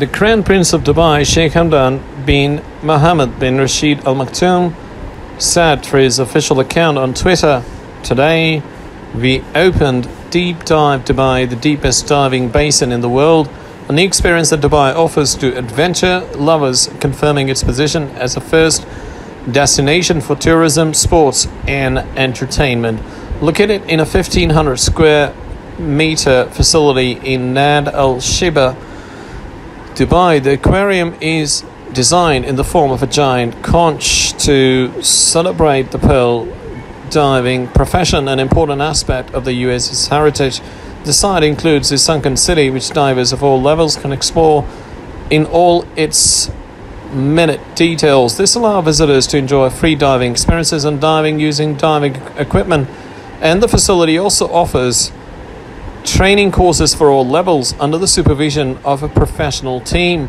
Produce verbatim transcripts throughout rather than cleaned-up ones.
The Crown Prince of Dubai, Sheikh Hamdan bin Mohammed bin Rashid Al Maktoum, said through his official account on Twitter, "Today, we opened Deep Dive Dubai, the deepest diving basin in the world, a new experience that Dubai offers to adventure lovers, confirming its position as a first destination for tourism, sports and entertainment. Located in a fifteen hundred square meter facility in Nad Al Shiba, Dubai, the aquarium is designed in the form of a giant conch to celebrate the pearl diving profession, an important aspect of the U S's heritage. The site includes a sunken city which divers of all levels can explore in all its minute details. This allows visitors to enjoy free diving experiences and diving using diving equipment, and the facility also offers training courses for all levels under the supervision of a professional team."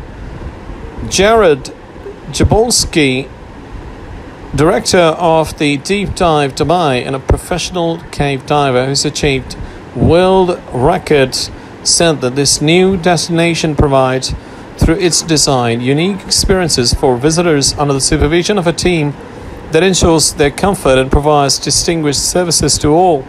Jared Jabolski, director of the Deep Dive Dubai and a professional cave diver who's achieved world records, said that this new destination provides, through its design, unique experiences for visitors under the supervision of a team that ensures their comfort and provides distinguished services to all.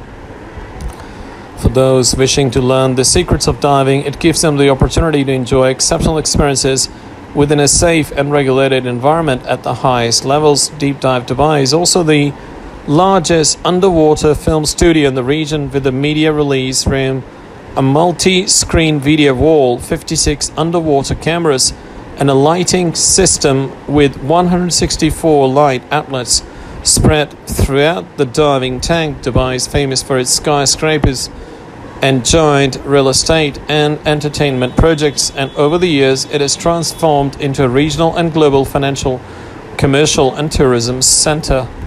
For those wishing to learn the secrets of diving, it gives them the opportunity to enjoy exceptional experiences within a safe and regulated environment at the highest levels. Deep Dive Dubai is also the largest underwater film studio in the region, with a media release room, a multi-screen video wall, fifty-six underwater cameras, and a lighting system with one hundred sixty-four light outlets spread throughout the diving tank. Dubai is famous for its skyscrapers and giant real estate and entertainment projects, and over the years it has transformed into a regional and global financial, commercial and tourism center.